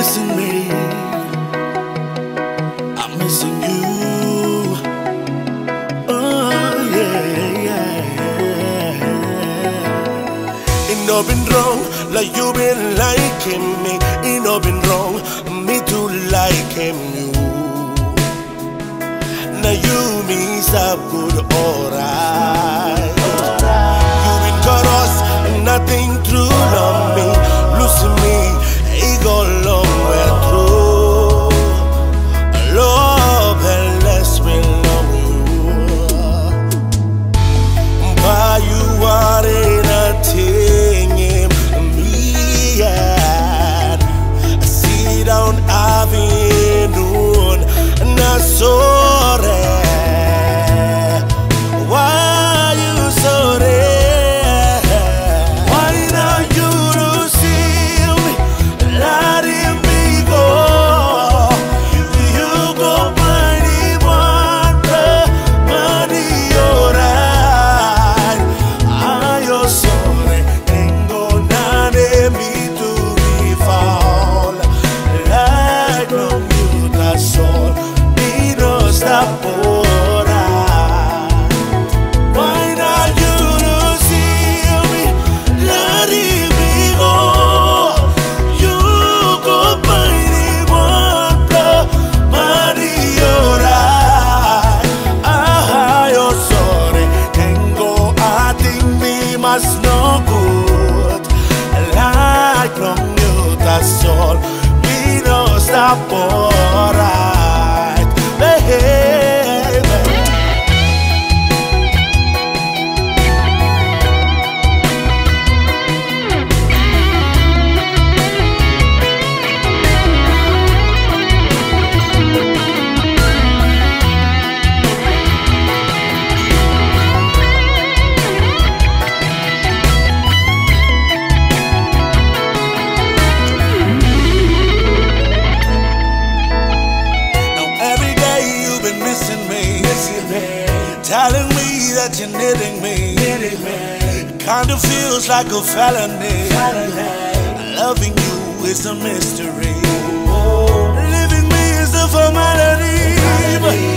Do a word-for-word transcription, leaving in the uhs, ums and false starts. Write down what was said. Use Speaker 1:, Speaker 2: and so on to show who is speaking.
Speaker 1: missing me, I'm missing you. Oh yeah, yeah, yeah. It no been wrong, like you been liking me. It no been wrong, me too liking you. Now you mean stop good, alright. You been cut us, nothing true on me. Losing me, it go long way through. Love and less will love you. But you are in a thing in me, yeah. Sit down, afternoon, not sorry. Why you sorry? Why not you to see me, letting me go? You go find one, money alright. I am sorry, ain't gonna let me to be found. Like no you, that's all. Me no stop alright. Why not you to see me, letting me go? You go find one, money alright. I am sorry, ain't go I think me must no good. Like no you, that's all. Me no stop alright, baby. Telling me that you're needing me, kinda feels like a felony. Loving you is a mystery. Living me is a formality.